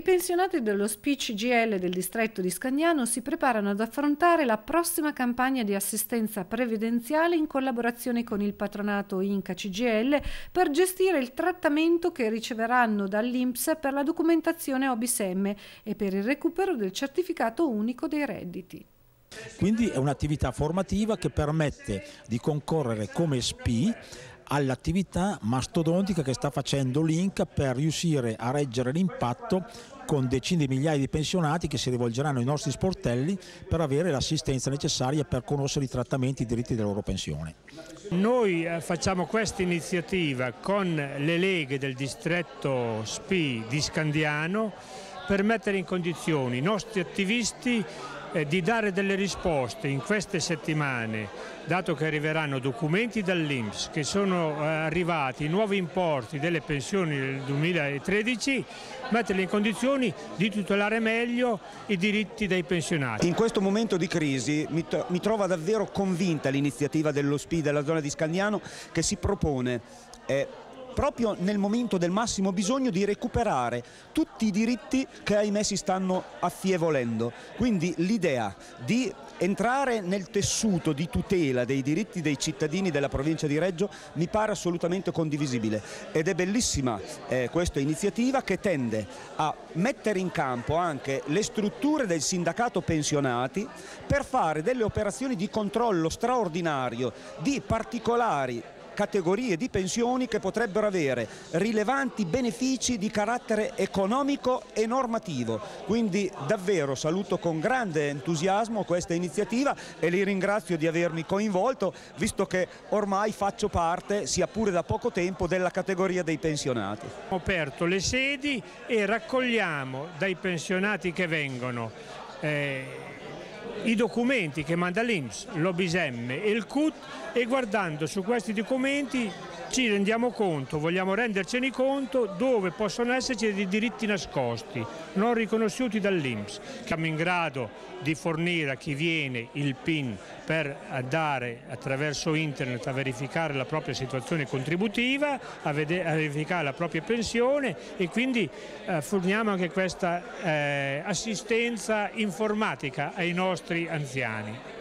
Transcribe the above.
pensionati dello SPI CGIL del distretto di Scandiano si preparano ad affrontare la prossima campagna di assistenza previdenziale in collaborazione con il patronato Inca CGIL per gestire il trattamento che riceveranno dall'INPS per la documentazione OBISM e per il recupero del certificato unico dei redditi. Quindi è un'attività formativa che permette di concorrere come SPI all'attività mastodontica che sta facendo l'Inca per riuscire a reggere l'impatto con decine di migliaia di pensionati che si rivolgeranno ai nostri sportelli per avere l'assistenza necessaria per conoscere i trattamenti e i diritti della loro pensione. Noi facciamo questa iniziativa con le leghe del distretto SPI di Scandiano per mettere in condizioni i nostri attivisti di dare delle risposte in queste settimane, dato che arriveranno documenti dall'INPS, che sono arrivati nuovi importi delle pensioni del 2013, metterli in condizioni di tutelare meglio i diritti dei pensionati. In questo momento di crisi mi trova davvero convinta l'iniziativa dello SPI della zona di Scandiano, che si propone proprio nel momento del massimo bisogno di recuperare tutti i diritti che ahimè si stanno affievolendo. Quindi l'idea di entrare nel tessuto di tutela dei diritti dei cittadini della provincia di Reggio mi pare assolutamente condivisibile ed è bellissima questa iniziativa che tende a mettere in campo anche le strutture del sindacato pensionati per fare delle operazioni di controllo straordinario di particolari categorie di pensioni che potrebbero avere rilevanti benefici di carattere economico e normativo. Quindi davvero saluto con grande entusiasmo questa iniziativa e li ringrazio di avermi coinvolto, visto che ormai faccio parte, sia pure da poco tempo, della categoria dei pensionati. Abbiamo aperto le sedi e raccogliamo dai pensionati che vengono i documenti che manda l'INPS, l'OBISM e il CUT, e guardando su questi documenti ci rendiamo conto, vogliamo rendercene conto dove possono esserci dei diritti nascosti, non riconosciuti dall'INPS. Siamo in grado di fornire a chi viene il PIN per andare attraverso internet a verificare la propria situazione contributiva, a verificare la propria pensione e quindi forniamo anche questa assistenza informatica ai nostri anziani.